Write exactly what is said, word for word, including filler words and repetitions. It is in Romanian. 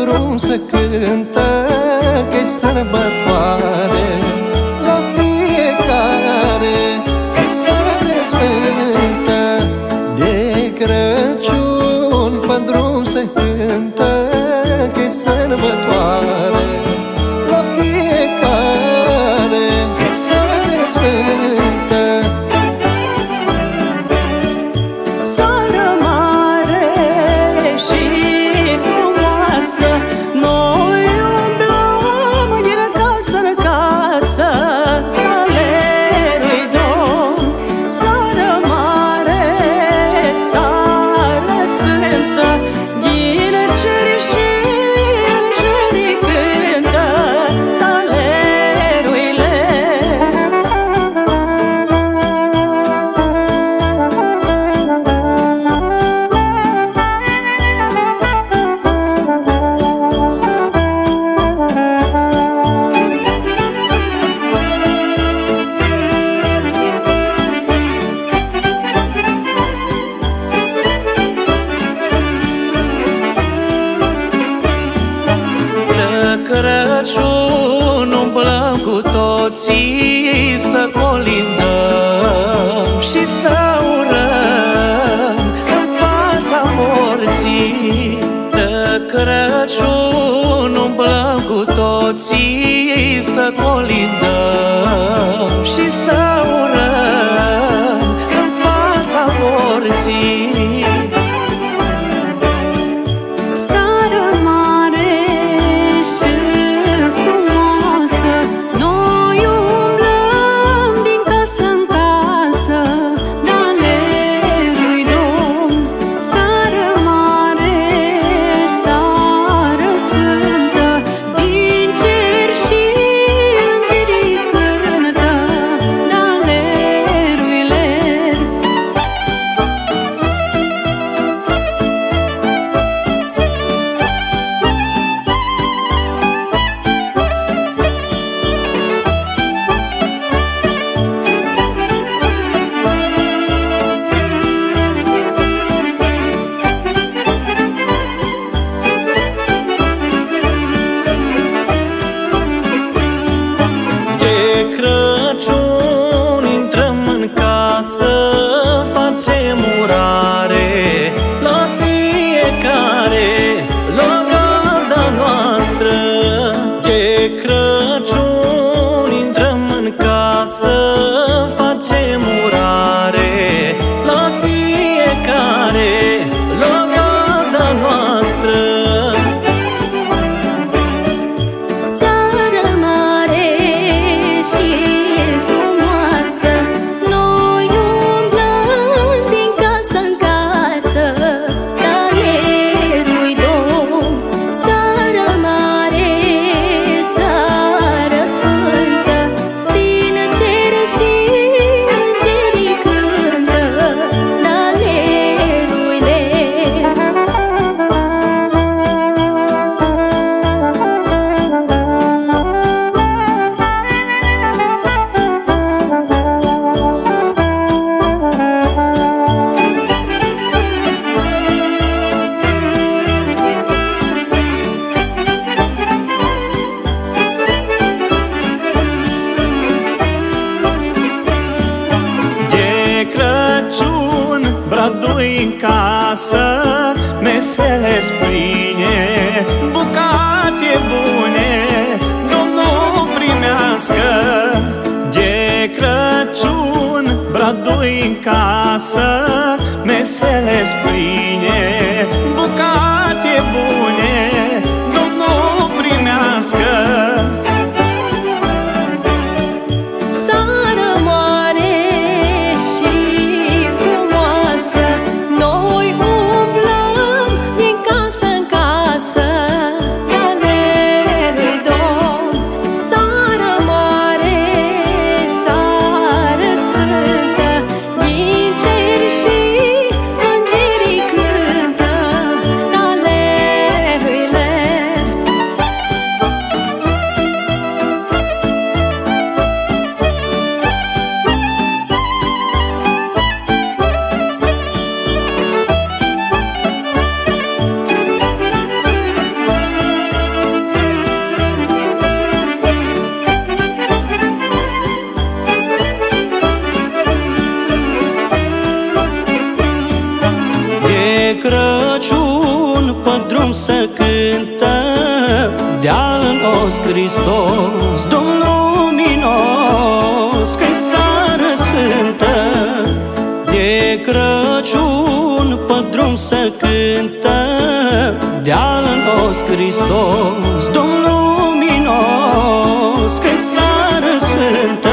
drum se cântă, că-i sărbătoare la fiecare. Seară sfântă de Crăciun, pe drum se cântă, că-i sărbătoare la fiecare. Seară sfântă. Seară mare și frumoasă, noi umblăm din casă în casă, talerul-i Domn. Seară mare, seară sfântă, din cer și îngerii cântă, talerul-i ler. De Crăciun umblăm cu toții, să colindăm și să urăm în fața morții. De Crăciun umblăm cu toții, să colindăm și să urăm în fața morții. Seară mare și frumoasă, noi umblăm din casă în casă, talerul-i Domn. Seară mare, seară sfântă, din cer și îngerii cântă, talerul-i ler. De Crăciun intrăm în casă, facem urare la fiecare, la gazda noastră. De Crăciun intrăm în casă, facem urare la fiecare, la gazda noastră. Seară mare și frumoasă, noi umblăm din casă în casă, talerul-i Domn. Seară mare, seară sfântă, din cer și îngerii cântă, talerul-i ler. De Crăciun, bradui în casă, mesele-s pline, bucate bune, Domnul primească. De Crăciun, bradui în casă, mesele-s pline, bucate bune, Domnul primească. Seară mare și frumoasă, noi umblăm din casă în casă, talerul-i Domn. Seară mare, seară sfântă, din cer și îngerii cântă, talerul-i cântă, de-al nos Hristos, Domn luminos, că-i seară sfântă. De Crăciun pe drum să cântă, de-al nos Hristos, Domn luminos, că-i seară sfântă.